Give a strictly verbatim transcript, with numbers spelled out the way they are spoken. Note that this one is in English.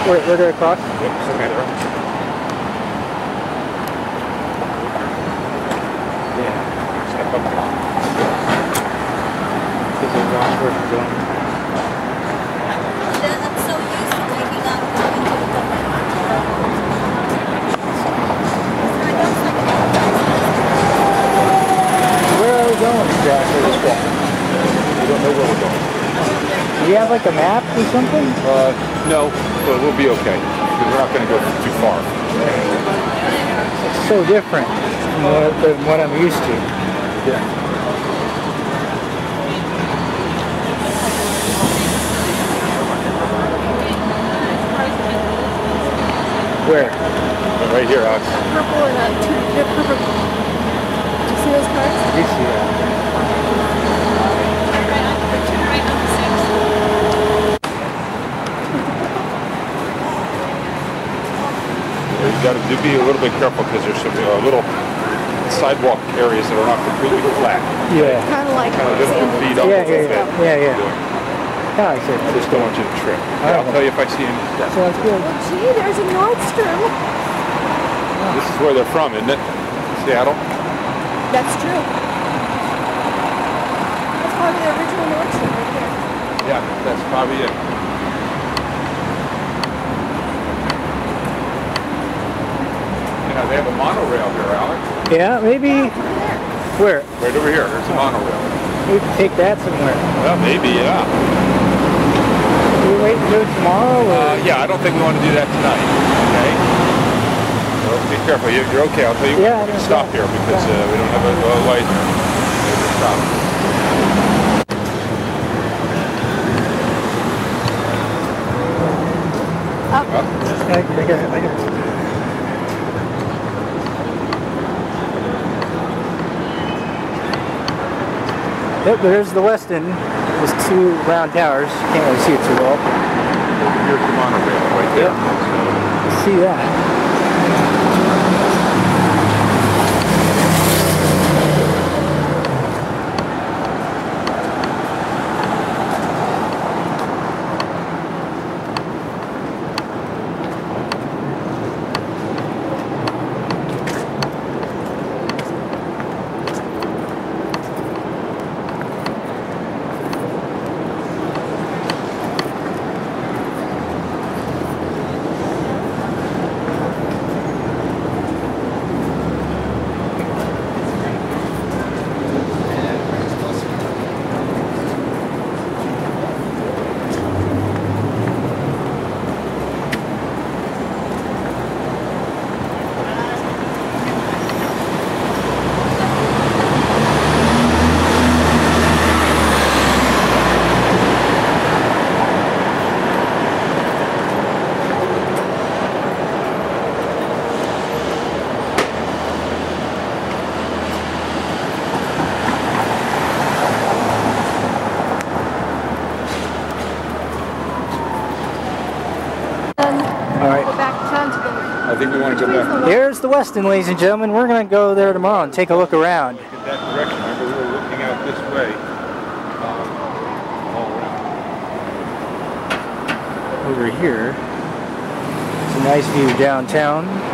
Where, where do I cross? Yep, okay. Yeah. Step up. This is wrong where it's going. I'm so used to taking off going to the public. Where are we going exactly? This way. We don't know where we're going. Do you have like a map or something? Uh, no, but we'll be okay. We're not going to go too far. It's so different from what, than what I'm used to. Yeah. Where? Right here, Alex. Purple and uh, two, they're purple. Do you see those cars? I do see that. You got to be a little bit careful because there's some uh, little sidewalk areas that are not completely flat. Yeah. Kind of like Kind of little bit beat up Yeah, a little yeah, bit. yeah, yeah. Yeah, I said. I just don't want you to trip. Yeah, I'll tell you if I see any steps. Sounds good. Well, gee, there's a Nordstrom. This is where they're from, isn't it? Seattle? That's true. That's probably the original Nordstrom right there. Yeah, that's probably it. Yeah, they have a monorail here, Alex. Yeah, maybe. Where? Right over here. There's a monorail. We could take that somewhere. Well, maybe, yeah. Do we wait and do it tomorrow? Or? Uh, yeah, I don't think we want to do that tonight. Okay. So be careful. You- You're okay. I'll tell you. Yeah, We're going to yeah, stop yeah. here because uh, we don't have a, a light. We'll stop. Up. Up. I, I got it. I got it. Yep, there's the Westin. There's two round towers. Can't really see it too well. Here's the monorail right there. Yep. See that. I think we want to go back. Here's the Westin, ladies and gentlemen. We're going to go there tomorrow and take a look around. Look at that direction. Remember, we were looking out this way. Um, all around. Over here, it's a nice view downtown.